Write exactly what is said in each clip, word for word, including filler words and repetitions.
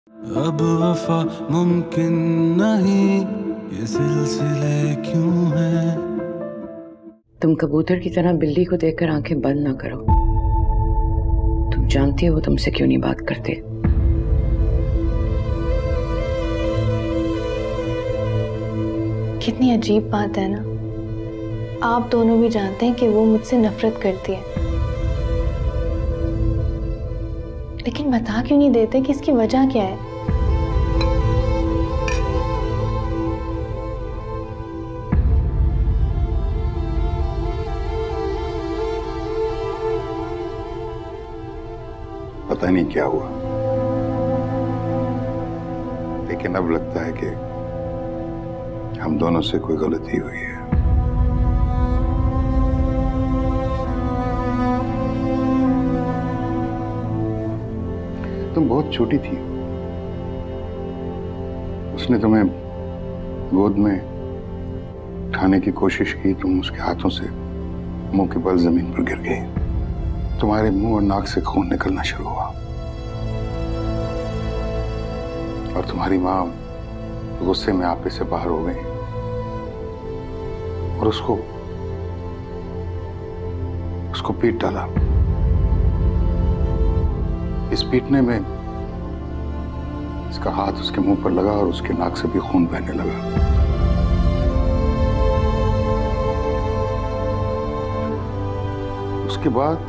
अब वफा मुमकिन नहीं, ये सिलसिले क्यों हैं? तुम कबूतर की तरह बिल्ली को देखकर आंखें बंद ना करो। तुम जानती हो वो तुमसे क्यों नहीं बात करते। कितनी अजीब बात है ना, आप दोनों भी जानते हैं कि वो मुझसे नफरत करती है, लेकिन बता क्यों नहीं देते कि इसकी वजह क्या है। पता नहीं क्या हुआ, लेकिन अब लगता है कि हम दोनों से कोई गलती हुई है। तुम बहुत छोटी थी, उसने तुम्हें गोद में उठाने की कोशिश की, तुम उसके हाथों से मुंह के बल जमीन पर गिर गई। तुम्हारे मुंह और नाक से खून निकलना शुरू हुआ और तुम्हारी माँ गुस्से में आपे से बाहर हो गई और उसको उसको पीट डाला। इस पीटने में इसका हाथ उसके मुंह पर लगा और उसके नाक से भी खून बहने लगा। उसके बाद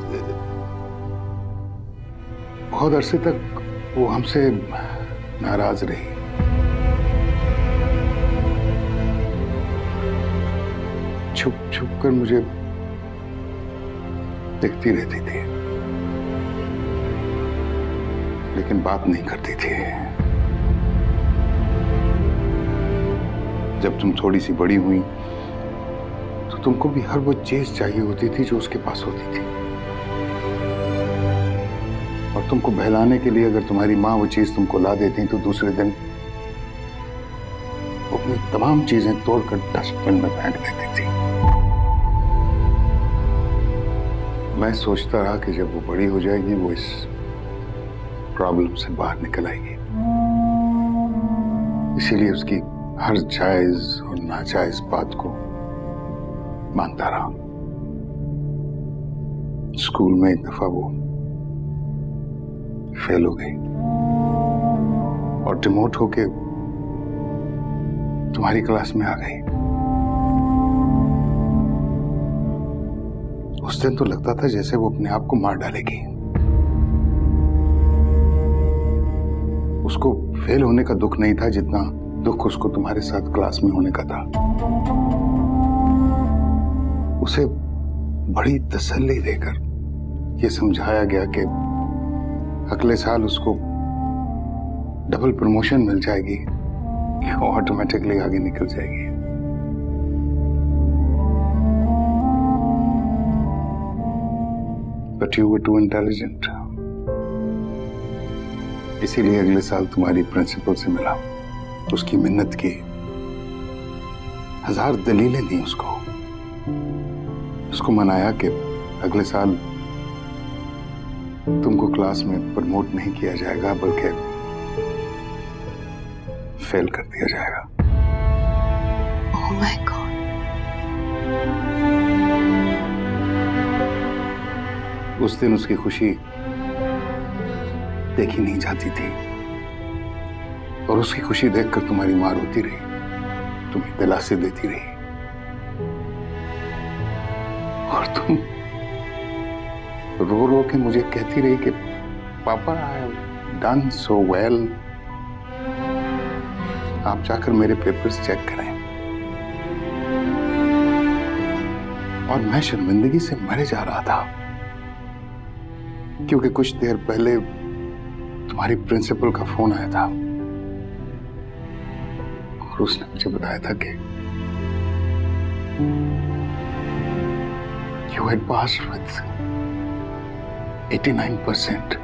बहुत अरसे तक वो हमसे नाराज रही। छुप छुप कर मुझे देखती रहती थी, लेकिन बात नहीं करती थी। जब तुम थोड़ी सी बड़ी हुई तो तुमको भी हर वो चीज चाहिए होती थी जो उसके पास होती थी, और तुमको बहलाने के लिए अगर तुम्हारी माँ वो चीज तुमको ला देती तो दूसरे दिन वो अपनी तमाम चीजें तोड़कर डस्टबिन में फेंक देती थी। मैं सोचता रहा कि जब वो बड़ी हो जाएगी वो इस प्रॉब्लम से बाहर निकल आएगी, इसीलिए उसकी हर जायज और नाजायज बात को मानता रहा। स्कूल में एक दफा वो फेल हो गई और डिमोट होके तुम्हारी क्लास में आ गई। उस दिन तो लगता था जैसे वो अपने आप को मार डालेगी। उसको फेल होने का दुख नहीं था जितना दुख उसको तुम्हारे साथ क्लास में होने का था। उसे बड़ी तसल्ली देकर यह समझाया गया कि अगले साल उसको डबल प्रमोशन मिल जाएगी, वो ऑटोमेटिकली आगे निकल जाएगी। But you were too intelligent. इसीलिए अगले साल तुम्हारी प्रिंसिपल से मिला, उसकी मिन्नत की, हजार दलीलें दी उसको, उसको मनाया कि अगले साल तुमको क्लास में प्रमोट नहीं किया जाएगा बल्कि फेल कर दिया जाएगा। Oh my God. उस दिन उसकी खुशी देखी नहीं जाती थी और उसकी खुशी देखकर तुम्हारी माँ रोती रही, तुम्हें दिलासे देती रही और तुम रो रो के मुझे कहती रही कि पापा I have done so well, आप जाकर मेरे पेपर्स चेक करें। और मैं शर्मिंदगी से मरे जा रहा था क्योंकि कुछ देर पहले तुम्हारी प्रिंसिपल का फोन आया था और उसने मुझे बताया था कि you had passed with eighty-nine percent.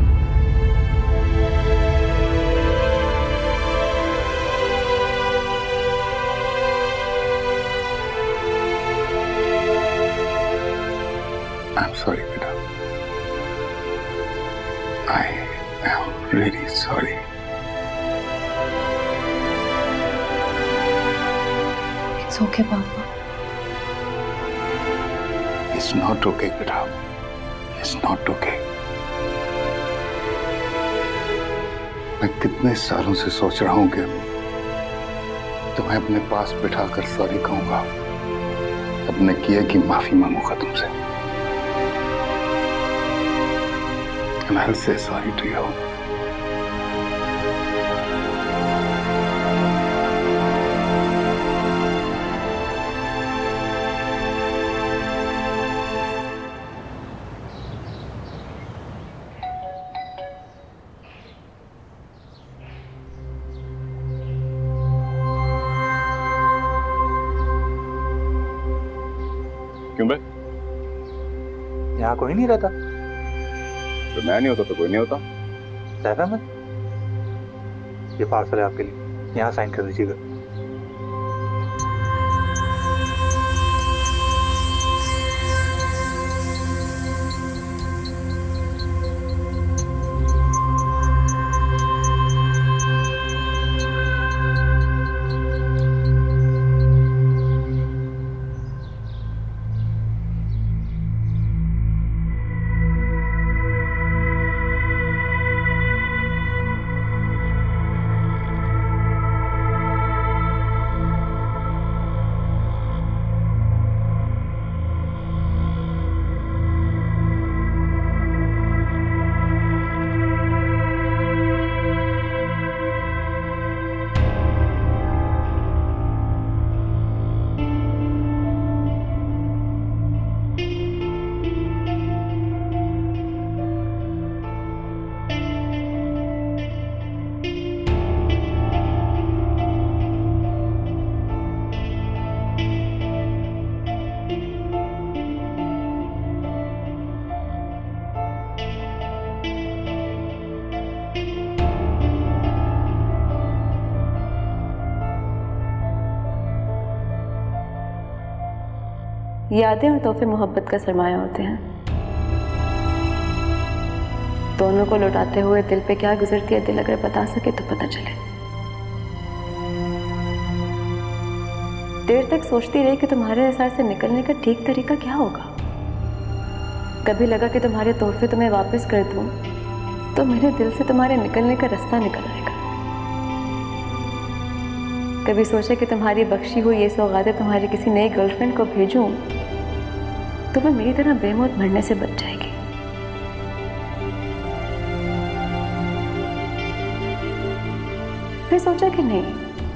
I'm sorry, beta. I am really sorry. It's okay पापा। इट्स नॉट ओके बेटा, इट्स नॉट ओके। मैं कितने सालों से सोच रहा हूं कि तुम्हें अपने पास बिठाकर सॉरी कहूंगा, अपने किए की माफी मांगूंगा तुमसे। And I'll say sorry to you. क्यों बे? यहाँ कोई नहीं रहता। तो मैं नहीं होता तो कोई नहीं होता। सैफ अहमद, ये पार्सल है आपके लिए, यहाँ साइन कर दीजिएगा। यादें और तोहफे मोहब्बत का सरमाया होते हैं। दोनों को लौटाते हुए दिल पे क्या गुजरती है दिल अगर बता सके तो पता चले। देर तक सोचती रही कि तुम्हारे एहसास से निकलने का ठीक तरीका क्या होगा। कभी लगा कि तुम्हारे तोहफे तुम्हें वापस कर दूं तो मेरे दिल से तुम्हारे निकलने का रास्ता निकल आएगा। कभी सोचा कि तुम्हारी बख्शी हुई ये सौगातें तुम्हारी किसी नई गर्लफ्रेंड को भेजूं तो वह मेरी तरह बेमौत मरने से बच जाएगी। फिर सोचा कि नहीं,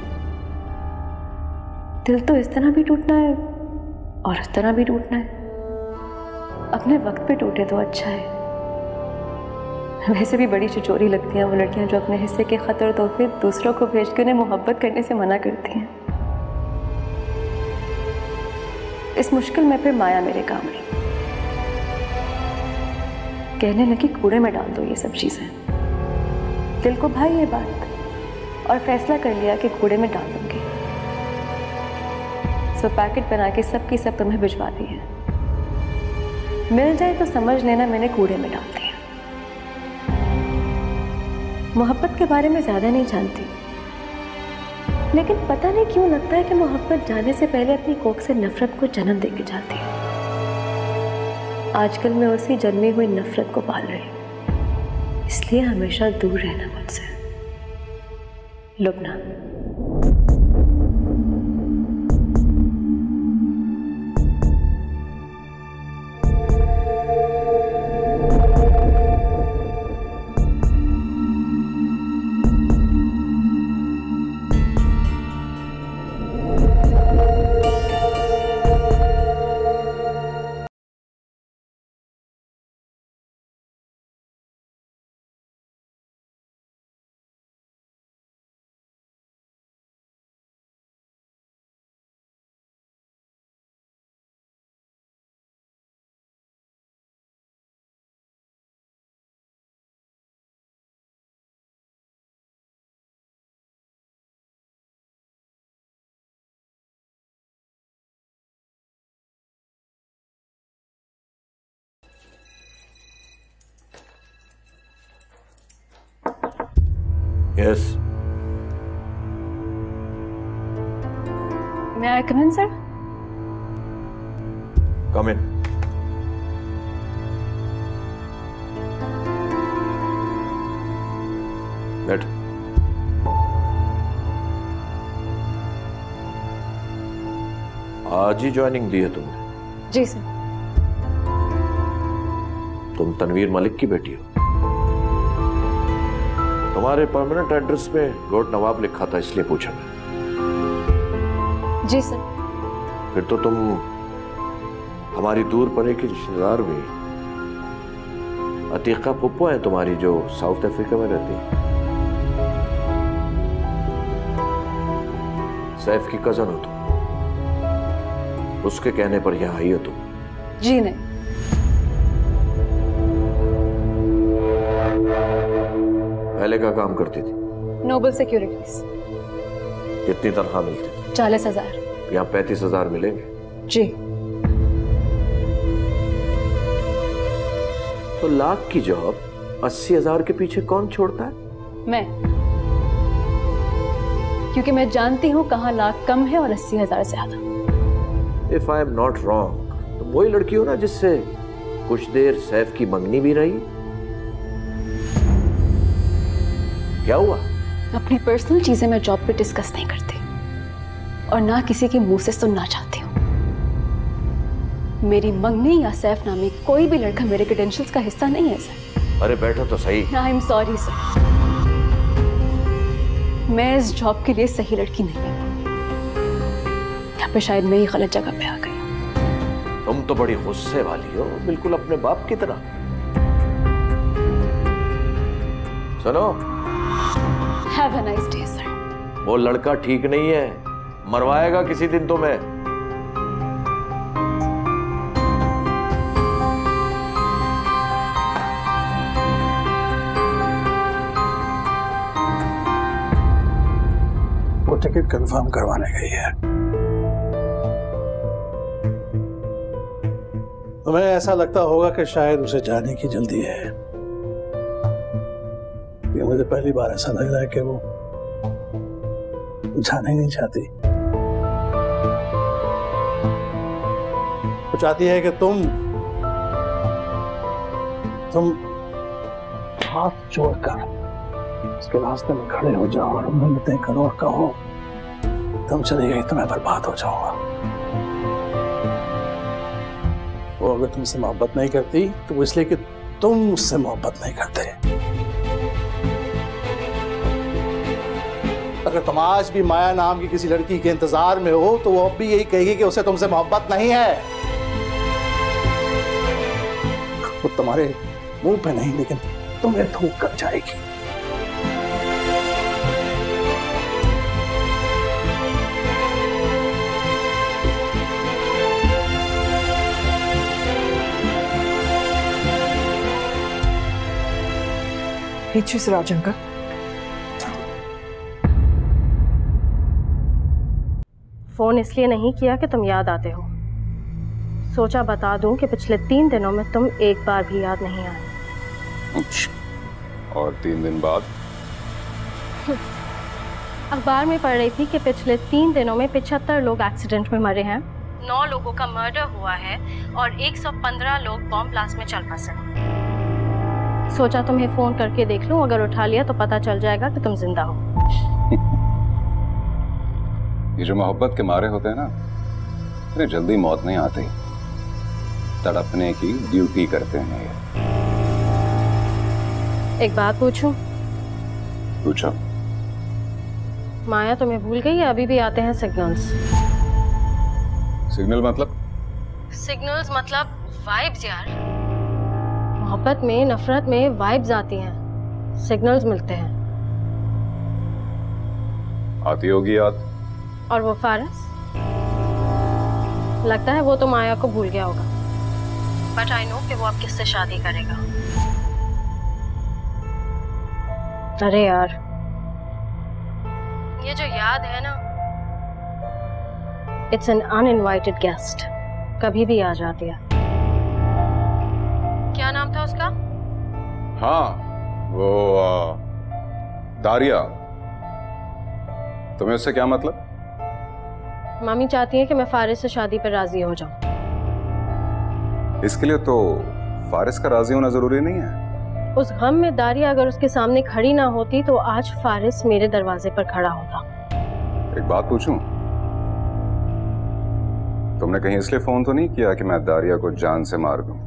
दिल तो इस तरह भी टूटना है और उस तरह भी टूटना है। अपने वक्त पे टूटे तो अच्छा है। वैसे भी बड़ी चिचोरी लगती हैं वो लड़कियां जो अपने हिस्से के खत और तोहफे दूसरों को भेज के उन्हें मोहब्बत करने से मना करती हैं। इस मुश्किल में फिर माया मेरे काम आई। कहने लगी कूड़े में डाल दो ये सब चीजें। दिल को भाई ये बात और फैसला कर लिया कि कूड़े में डाल दूंगी। सो पैकेट बना के सब की सब तुम्हें भिजवा दी है। मिल जाए तो समझ लेना मैंने कूड़े में डाल दिया। मोहब्बत के बारे में ज्यादा नहीं जानती, लेकिन पता नहीं क्यों लगता है कि मोहब्बत जाने से पहले अपनी कोख से नफरत को जन्म देके जाती है। आजकल मैं उसी जन्मी हुई नफरत को पाल रही हूं, इसलिए हमेशा दूर रहना मुझसे। Lubna. Yes, May I come in, sir? Come in. बैठ। आज ही ज्वाइनिंग दी है तुमने? जी सर। तुम तनवीर मलिक की बेटी हो? तुम्हारे परमानेंट एड्रेस में रोड नवाब लिखा था, इसलिए पूछा मैं। जी सर। फिर तो तुम हमारी दूर पड़े की रिश्तेदार हुई। अतीका पुप्पो है तुम्हारी, जो साउथ अफ्रीका में रहती है। सैफ की कजन हो तुम, उसके कहने पर यहां आई हो तुम? जी नहीं। पहले का काम करती थी? Noble Securities. कितनी तनख्वाह मिलती थी? चालीस हजार। यहाँ पैंतीस हजार मिलेंगे? जी। तो लाख की जॉब अस्सी हजार के पीछे कौन छोड़ता है? मैं, क्योंकि मैं जानती हूँ कहाँ लाख कम है और अस्सी हजार ज्यादा। If I am not wrong, तुम वही लड़की हो ना जिससे कुछ देर सैफ की मंगनी भी रही? क्या हुआ? अपनी पर्सनल चीजें मैं जॉब पे डिस्कस नहीं करती और ना किसी के मुंह से सुनना चाहती हूँ। मेरी मंगनी या सैफ नामी कोई भी लड़का मेरे क्रेडेंशियल्स का हिस्सा नहीं है सर। अरे बैठो तो सही। आई एम सॉरी सर, मैं इस जॉब के लिए सही लड़की नहीं हूँ। यहाँ पे शायद मैं ही गलत जगह पे आ गई। तुम तो बड़ी गुस्से वाली हो, बिल्कुल अपने बाप की तरह। सुनो, have a nice day sir. वो लड़का ठीक नहीं है, मरवाएगा किसी दिन तुम्हें। वो टिकट कंफर्म करवाने गई है। तुम्हें ऐसा लगता होगा कि शायद उसे जाने की जल्दी है। ये मुझे पहली बार ऐसा लग रहा है कि वो जाना ही नहीं चाहती। वो चाहती है कि तुम तुम हाथ जोड़कर उसके रास्ते में खड़े हो जाओ और मिन्नतें करो और कहो तुम चली गई तो मैं बर्बाद हो जाऊंगा। वो अगर तुमसे मोहब्बत नहीं करती तो वो इसलिए कि तुम उससे मोहब्बत नहीं करते। अगर तुम आज भी माया नाम की किसी लड़की के इंतजार में हो तो वो अब भी यही कहेगी कि उसे तुमसे मोहब्बत नहीं है। वो तुम्हारे मुंह पे नहीं लेकिन तुम्हें थूक कर जाएगी। पीछे से राजन का फोन इसलिए नहीं किया कि तुम याद आते हो। सोचा बता दूं कि पिछले तीन दिनों में तुम एक बार भी याद नहीं आए। और तीन दिन बाद? अखबार में पढ़ रही थी कि पिछले तीन दिनों में पिछहत्तर लोग एक्सीडेंट में मरे हैं, नौ लोगों का मर्डर हुआ है और एक सौ पंद्रह लोग बॉम्ब ब्लास्ट में चल बसे। सोचा तुम्हें फोन करके देख लूं, अगर उठा लिया तो पता चल जाएगा कि तुम जिंदा हो। ये जो मोहब्बत के मारे होते हैं ना, इतनी जल्दी मौत नहीं आती, तड़पने की ड्यूटी करते हैं ये। एक बात पूछूं? पूछो। माया तुम्हें भूल गई या अभी भी आते हैं सिग्नल्स? सिग्नल मतलब? सिग्नल्स मतलब वाइब्स यार। मोहब्बत में, नफरत में वाइब्स आती हैं, सिग्नल्स मिलते हैं। आती होगी याद। और वो फारस, लगता है वो तो माया को भूल गया होगा, बट आई नो कि वो अब किससे शादी करेगा। अरे यार, ये जो याद है ना, इट्स एन अनइनवाइटेड गेस्ट, कभी भी आ जाती है। क्या नाम था उसका? हाँ, वो आ, दारिया। तुम्हें उससे क्या मतलब? मामी चाहती है कि मैं फारिस से शादी पर राजी हो जाऊं। इसके लिए तो फारिस का राजी होना जरूरी नहीं है। उस गम में दारिया अगर उसके सामने खड़ी ना होती तो आज फारिस मेरे दरवाजे पर खड़ा होता। एक बात पूछूं, तुमने कहीं इसलिए फोन तो नहीं किया कि मैं दारिया को जान से मार दूं?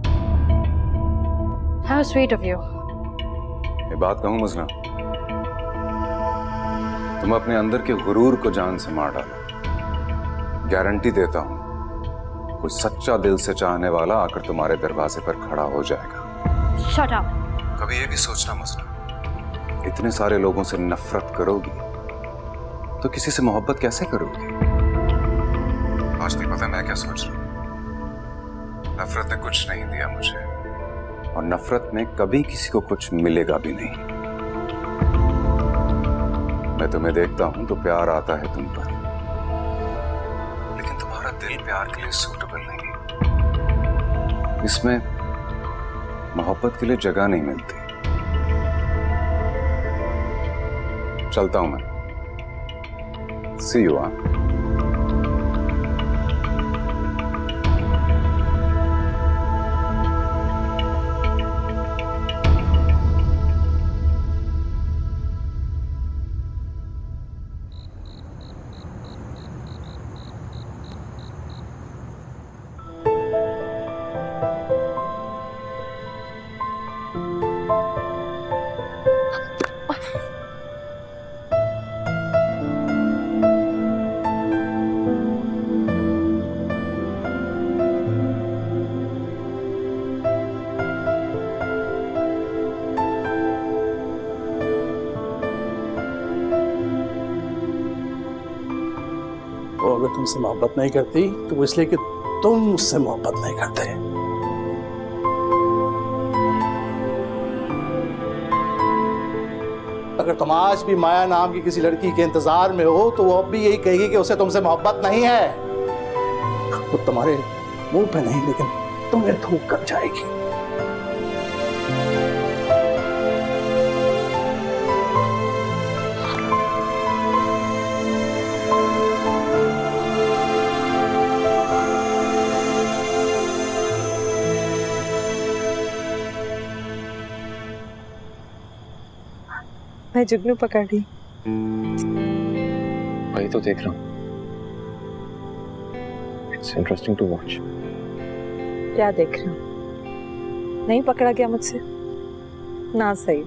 How sweet of you. ये बात कहूं मुज़ना, तुम अपने अंदर के गुरूर को जान से मार डालो। गारंटी देता हूं कोई सच्चा दिल से चाहने वाला आकर तुम्हारे दरवाजे पर खड़ा हो जाएगा। Shut up. कभी ये भी सोचना मुज़ना, इतने सारे लोगों से नफरत करोगी तो किसी से मोहब्बत कैसे करोगी? आजकल पता है मैं क्या सोच रहा हूं? नफरत ने कुछ नहीं दिया मुझे, और नफरत में कभी किसी को कुछ मिलेगा भी नहीं। मैं तुम्हें देखता हूं तो प्यार आता है तुम पर, लेकिन तुम्हारा दिल प्यार के लिए सूटेबल नहीं। इसमें मोहब्बत के लिए जगह नहीं मिलती। चलता हूं मैं। See you. हाँ, तुमसे मोहब्बत नहीं करती तो वो इसलिए कि तुम मुझसे मोहब्बत नहीं करते। अगर तुम आज भी माया नाम की किसी लड़की के इंतजार में हो तो वो अब भी यही कहेगी कि उसे तुमसे मोहब्बत नहीं है। वो तुम्हारे मुंह पे नहीं लेकिन तुम्हें थूक कर जाएगी। मैं जुगनू पकड़ रही। वही तो देख रहा हूँ। It's interesting to watch. क्या देख रहा हूँ? नहीं पकड़ा गया मुझसे? ना सही।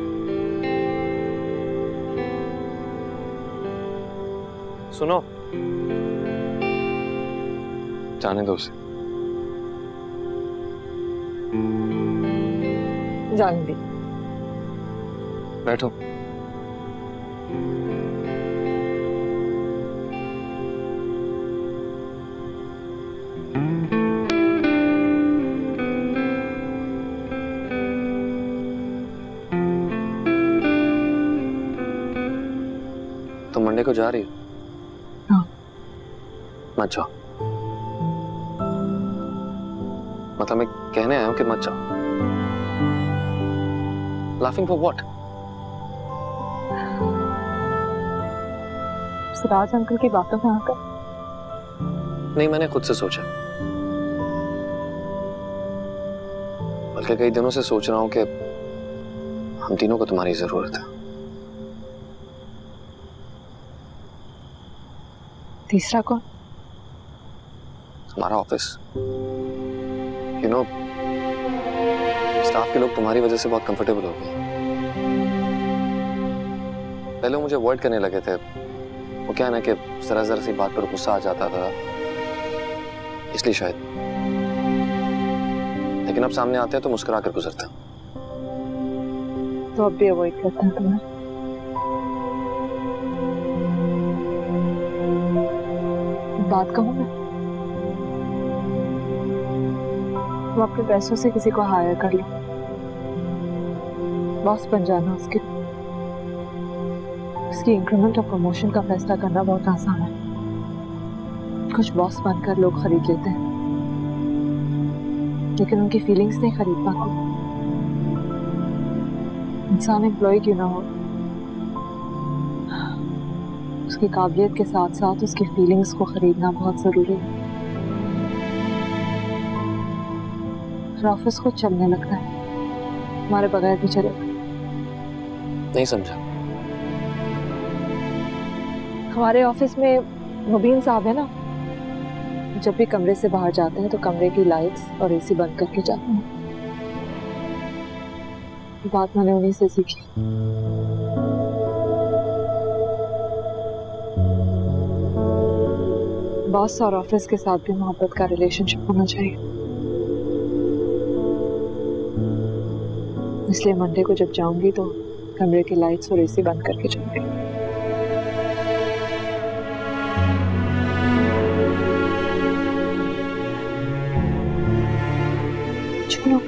सुनो, जाने दो उसे। जाने दे। बैठो। तुम मंडे को जा रही हो? हाँ। मत जाओ। मतलब मैं कहने आया हूं कि मत जाओ। Laughing for what? Siraj uncle की बातों में आकर? नहीं, मैंने खुद से सोचा। बल्कि कई दिनों से सोच रहा हूं कि हम तीनों को तुम्हारी जरूरत है। तीसरा कौन? हमारा ऑफिस। यू नो, स्टाफ के लोग तुम्हारी वजह से बहुत कंफर्टेबल हो गए। पहले मुझे अवॉइड करने लगे थे। वो क्या ना कि जरा जरा सी बात पर गुस्सा आ जाता था, इसलिए शायद। लेकिन अब सामने आते हैं तो मुस्कुरा कर गुजरते हैं। तो अब भी अवॉइड करते हैं तुम्हें? बात कहूँ मैं? वो अपने पैसों से किसी को हायर कर लो, बॉस बन जाना उसके। उसकी इंक्रीमेंट और प्रमोशन का फैसला करना बहुत आसान है। कुछ बॉस बनकर लोग खरीद लेते हैं, लेकिन उनकी फीलिंग्स नहीं खरीद पाते। इंसान एम्प्लॉय क्यों ना हो, उसकी काबिलियत के साथ साथ उसकी फीलिंग्स को खरीदना बहुत ज़रूरी है। ऑफिस खुद चलने लगता है, हमारे बगैर भी चलेगा। नहीं समझा। हमारे ऑफिस में मुबीन साहब है ना, जब भी कमरे से बाहर जाते हैं तो कमरे की लाइट्स और एसी बंद करके जाते हैं। बात मैंने उन्हीं से सीखी। बॉस और ऑफिस के साथ भी मोहब्बत का रिलेशनशिप होना चाहिए। इसलिए मंडे को जब जाऊंगी तो कमरे की लाइट्स और एसी बंद करके जाऊंगी। चलो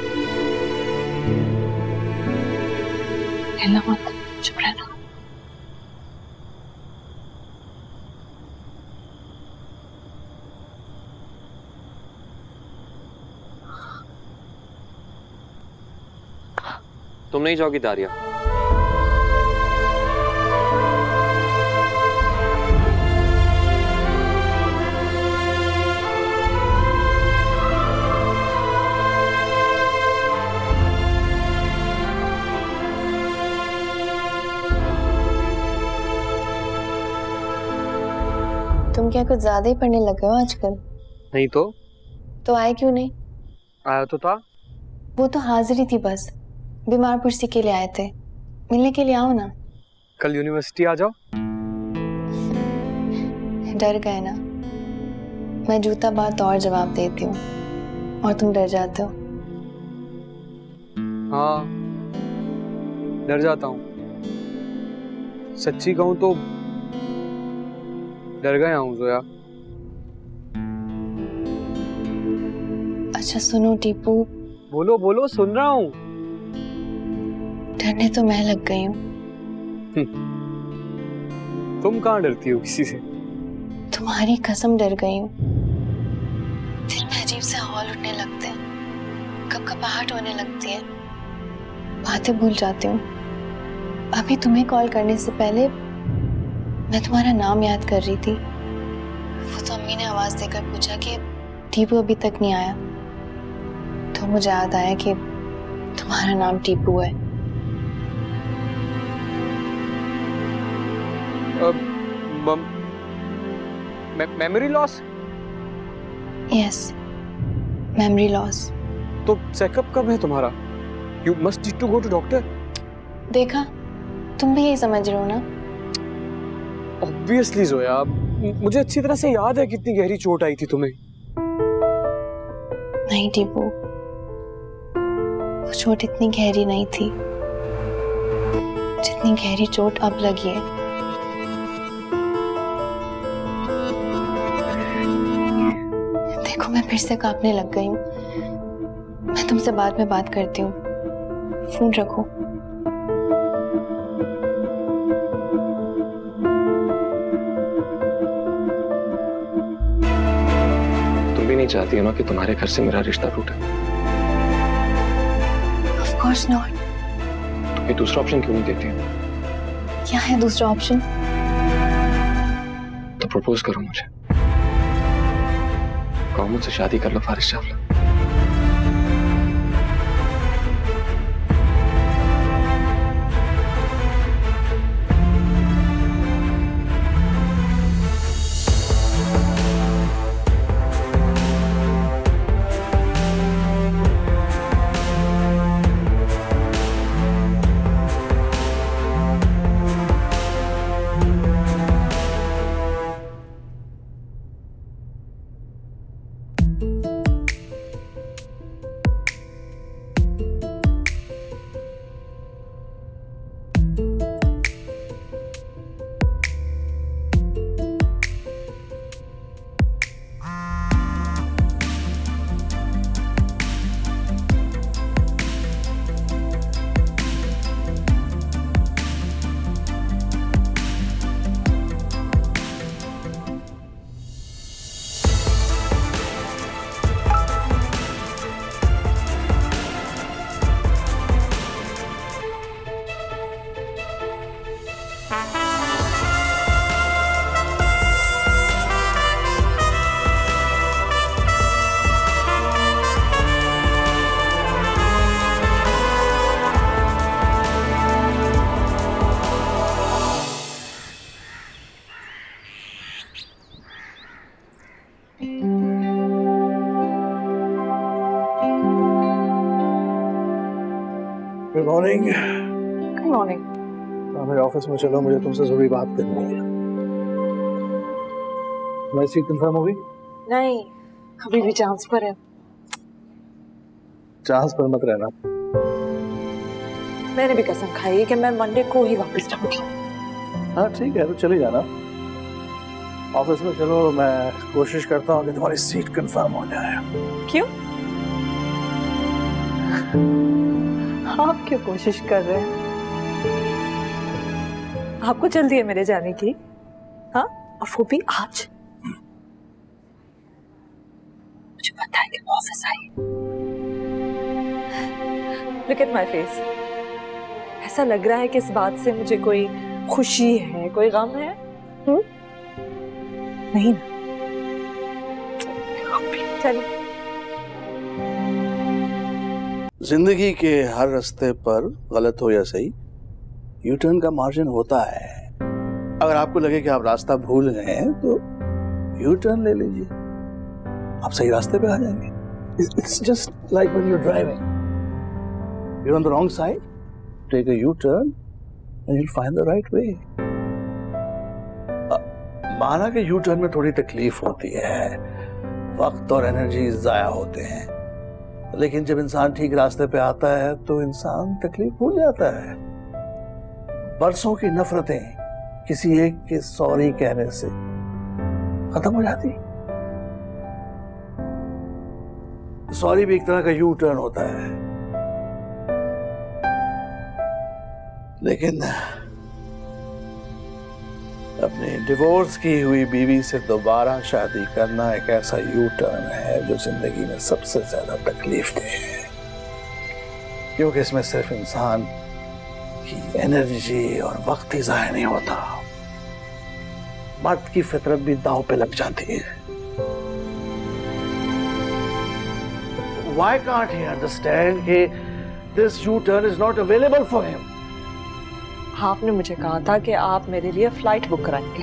हिलना मत, चुप रहना। तुम नहीं जाओगी दारिया? तुम क्या कुछ ज्यादा ही पढ़ने लगे हो आजकल? नहीं तो तो आए क्यों नहीं? आया तो था। वो तो हाजिरी थी बस, बीमार पुरसी के लिए आए थे। मिलने के लिए आओ ना। कल यूनिवर्सिटी आ जाओ। डर गए ना? मैं जूता बात और जवाब देती हूँ और तुम डर जाते हो। हाँ डर जाता हूँ, सच्ची कहूँ तो डर गया हूँ जोया। अच्छा सुनो टीपू। बोलो बोलो, सुन रहा हूँ। डरने तो मैं लग गई हूँ। तुम कहाँ डरती हो किसी से? तुम्हारी कसम डर गई हूँ। दिल में अजीब से हौल उठने लगते हैं, कपकपाहट होने लगती है, बातें भूल जाती हूँ। अभी तुम्हें कॉल करने से पहले मैं तुम्हारा नाम याद कर रही थी। वो तो अम्मी ने आवाज देकर पूछा कि टीपू अभी तक नहीं आया, तो मुझे याद आया कि तुम्हारा नाम टीपू है। Memory loss? Yes, memory loss. तो चेकअप कब है तुम्हारा? You must need to go to doctor. देखा, तुम भी यही समझ रहे हो ना? ऑब्वियसली जोया, मुझे अच्छी तरह से याद है कितनी गहरी चोट आई थी तुम्हें। नहीं टीपू, वो चोट इतनी गहरी नहीं थी जितनी गहरी चोट अब लगी है। देखो मैं फिर से कांपने लग गई हूँ। मैं तुमसे बाद में बात करती हूँ, फोन रखो। तुम भी नहीं चाहती हो ना कि तुम्हारे घर से मेरा रिश्ता टूटे? Of course not. तो फिर दूसरा ऑप्शन क्यों नहीं देती? क्या है दूसरा ऑप्शन? तो प्रपोज करो मुझे, कहो मुझसे शादी कर लो Faris Chawla. Morning. Good morning. मेरे ऑफिस में चलो, मुझे तुमसे जरूरी बात करनी है। तुम्हारी सीट कंफर्म होगी? नहीं, अभी भी चांस पर है। चांस पर मत रहना। मैंने भी कसम खाई है कि मैं मंडे को ही वापस जाऊंगी। हाँ ठीक है, तो चली जाना। ऑफिस में चलो, मैं कोशिश करता हूँ कि तुम्हारी सीट कंफर्म हो जाए। क्यों? आप क्यों कोशिश कर रहे हैं? आपको जल्दी है मेरे जाने की? हाँ, और वो भी आज। मुझे पता है कि वो ऑफिस आई। Look at my face. ऐसा लग रहा है कि इस बात से मुझे कोई खुशी है, कोई गम है? हुँ? नहीं ना? चलिए। जिंदगी के हर रास्ते पर, गलत हो या सही, यू टर्न का मार्जिन होता है। अगर आपको लगे कि आप रास्ता भूल गए हैं तो यू टर्न ले लीजिए, आप सही रास्ते पे आ जाएंगे। It's just like when you are driving, you are on the wrong side, take a U turn and you will find the right way. माना कि यू टर्न में थोड़ी तकलीफ होती है, वक्त और एनर्जी जाया होते हैं, लेकिन जब इंसान ठीक रास्ते पे आता है तो इंसान तकलीफ भूल जाता है। बरसों की नफरतें किसी एक के सॉरी कहने से खत्म हो जाती। सॉरी भी एक तरह का यू टर्न होता है, लेकिन अपनी डिवोर्स की हुई बीवी से दोबारा शादी करना एक ऐसा यू टर्न है जो जिंदगी में सबसे ज्यादा तकलीफ दे है, क्योंकि इसमें सिर्फ इंसान की एनर्जी और वक्त ही जाया नहीं होता, मर्द की फितरत भी दांव पे लग जाती है। Why can't he understand कि this U-turn is not available for him? आपने मुझे कहा था कि आप मेरे लिए फ्लाइट बुक कराएंगे।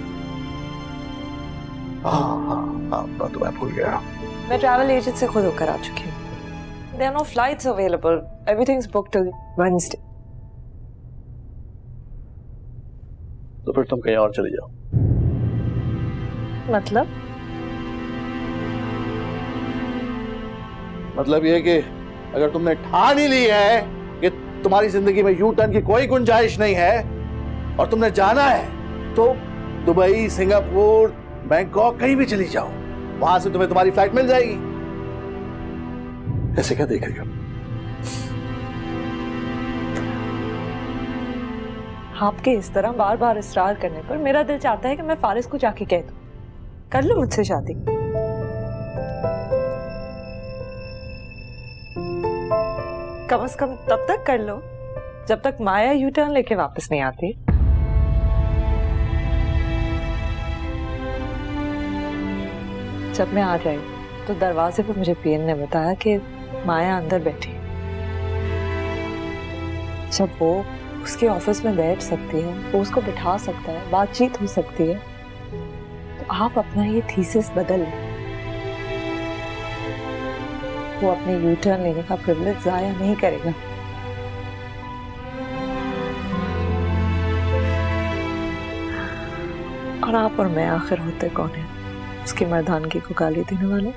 हाँ हाँ हाँ, तो मैं भूल गया। मैं ट्रैवल एजेंट से खुद होकर आ चुकी हूँ। There are no flights available. Everything's booked till Wednesday. तो फिर तुम कहीं और चली जाओ। मतलब? मतलब ये कि अगर तुमने ठान ही ली है कि तुम्हारी जिंदगी में यू टर्न की कोई गुंजाइश नहीं है और तुमने जाना है, तो दुबई, सिंगापुर, बैंकॉक कहीं भी चली जाओ, वहां से तुम्हें तुम्हारी फ्लाइट मिल जाएगी। ऐसे क्या देख रही हो? आपके इस तरह बार बार इसरार करने पर मेरा दिल चाहता है कि मैं फारिस को जाके कह दूं, कर लो मुझसे शादी। कम से कम तब तक कर लो जब तक माया यू टर्न लेके वापस नहीं आती। जब मैं आ जाई तो दरवाजे पे मुझे पीएन ने बताया कि माया अंदर बैठी। जब वो उसके ऑफिस में बैठ सकती है, वो उसको बिठा सकता है, बातचीत हो सकती है, तो आप अपना ये थीसिस बदल लें। वो अपने यू टर्न लेने का प्रिविलेज जाया नहीं करेगा। और आप और मैं आखिर होते कौन है उसकी मर्दानगी को गाली देने वाले?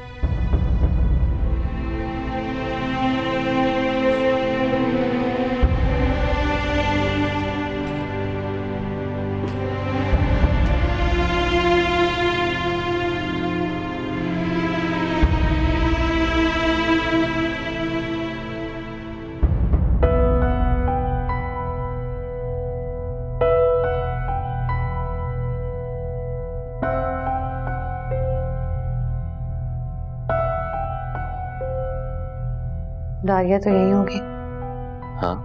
दारिया तो यही होगी। हाँ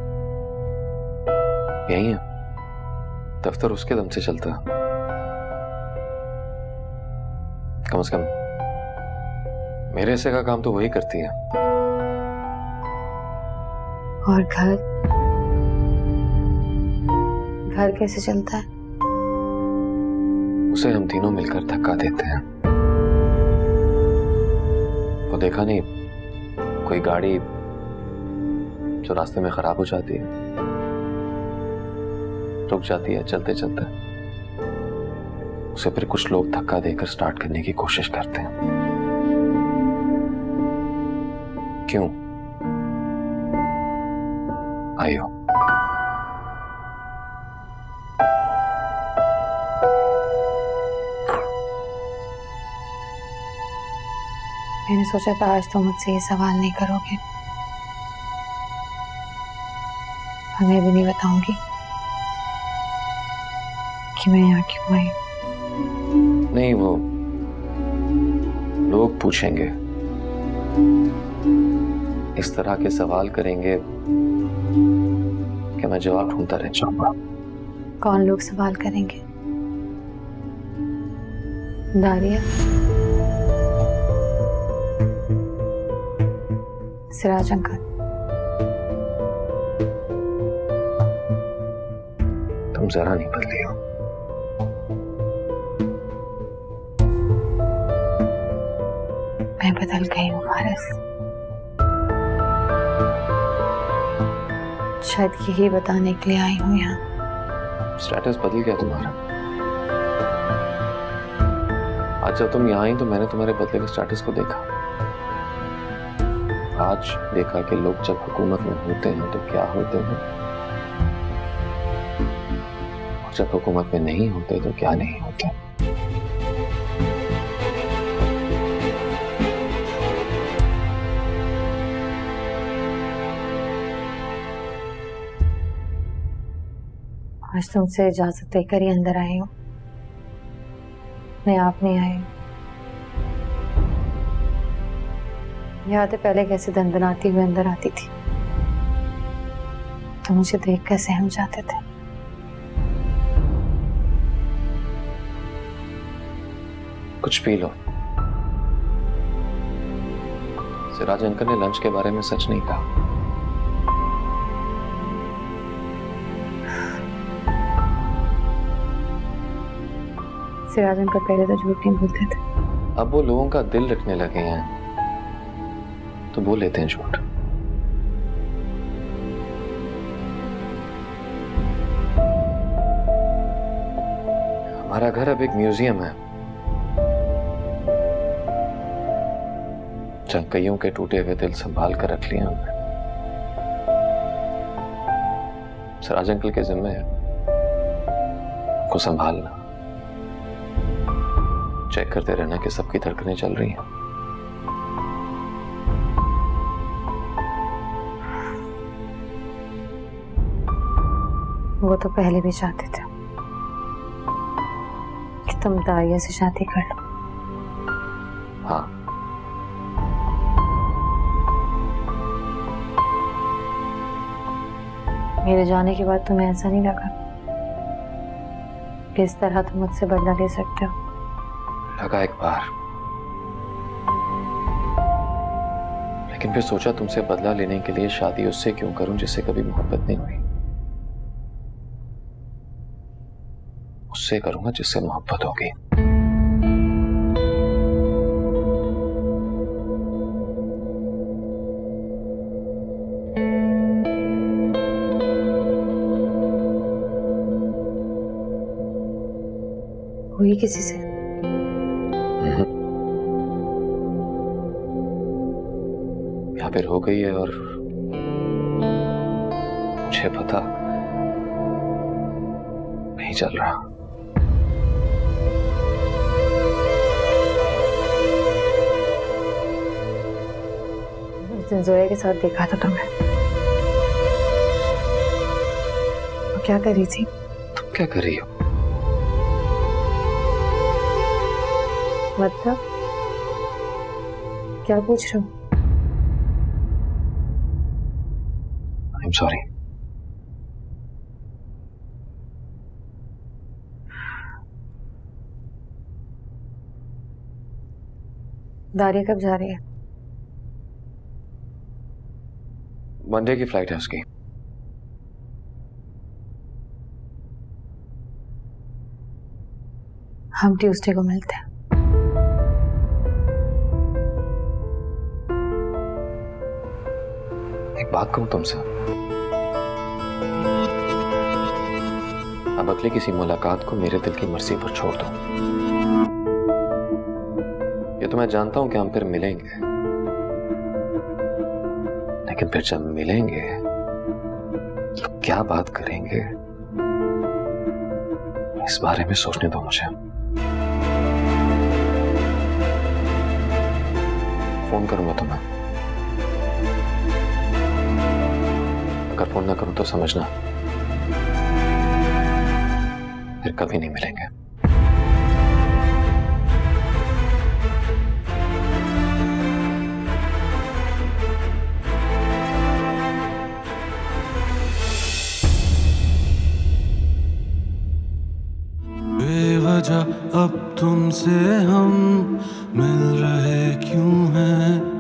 यही है, दफ्तर उसके दम से चलता है। कम से कम मेरे हिस्से का काम तो वही करती है। और घर घर कैसे चलता है? उसे हम तीनों मिलकर धक्का देते हैं। वो देखा नहीं, कोई गाड़ी जो रास्ते में खराब हो जाती है, रुक जाती है चलते चलते, उसे फिर कुछ लोग धक्का देकर स्टार्ट करने की कोशिश करते हैं। क्यों? आइयो। मैंने सोचा था आज तुम मुझसे ये सवाल नहीं करोगे, और मैं भी नहीं बताऊंगी कि मैं यहाँ क्यों आई। नहीं, वो लोग पूछेंगे, इस तरह के सवाल करेंगे कि मैं जवाब ढूंढता रह जाऊंगा। कौन लोग सवाल करेंगे? दारिया, सिराज अंकल, तुम जरा नहीं बदली हो। मैं बदल गई हूँ फारिस। शायद यही बताने के लिए आई हूँ यहाँ। स्टेटस बदल गया तुम्हारा। आज जब तुम यहाँ आई तो मैंने तुम्हारे बदले के स्टेटस को देखा। आज देखा कि लोग जब हुकूमत में होते हैं तो क्या होते हैं, और जब हुकूमत में नहीं होते तो क्या नहीं होते। आज तुमसे इजाजत लेकर ही अंदर आई हूँ, मैं आप नहीं आई। याद है पहले कैसे दंदनाती हुए अंदर आती थी, तो मुझे देख कर सहम जाते थे। कुछ पी लो। सिराज अंकल ने लंच के बारे में सच नहीं कहा। सिराज अंकल पहले तो झूठ नहीं बोलते थे, अब वो लोगों का दिल रखने लगे हैं तो बोल लेते हैं झूठ। हमारा घर अब एक म्यूजियम है, जहां कईयों के टूटे हुए दिल संभाल कर रख लिया हमने। सिराज अंकल के जिम्मे है को संभालना, चेक करते रहना कि सबकी धड़कनें चल रही हैं। वो तो पहले भी चाहते थे कि तुम दारिया से शादी कर लो। हाँ, मेरे जाने के बाद तुम्हें ऐसा नहीं लगा कि इस तरह तुम मुझसे बदला ले सकते हो? लगा एक बार, लेकिन फिर सोचा तुमसे बदला लेने के लिए शादी उससे क्यों करूं जिससे कभी मोहब्बत नहीं हुई। उससे करूंगा जिससे मोहब्बत होगी। हुई किसी से? या फिर हो गई है और मुझे पता नहीं चल रहा। उस दिन जोया के साथ देखा था तुम्हें, वो क्या कर रही थी? तुम क्या कर रही हो? मतलब क्या पूछ रहे हो? I'm sorry. दारिया कब जा रही है? मंडे की फ्लाइट है उसकी। हम ट्यूसडे को मिलते हैं। एक बात कहूं तुमसे, अब अगली किसी मुलाकात को मेरे दिल की मर्जी पर छोड़ दो। ये तो मैं जानता हूं कि हम फिर मिलेंगे, लेकिन फिर जब मिलेंगे तो क्या बात करेंगे इस बारे में सोचने दो मुझे। फोन करूंगा तुम्हें, अगर फोन ना करूं तो समझना फिर कभी नहीं मिलेंगे। बेवजह अब तुमसे हम मिल रहे क्यों हैं?